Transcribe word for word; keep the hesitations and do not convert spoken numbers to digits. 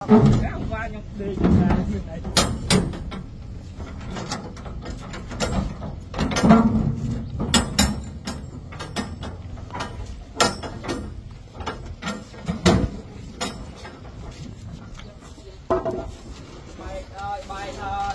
Cái hôm qua nhóc đi là như này. Bài ơi, bài ơi.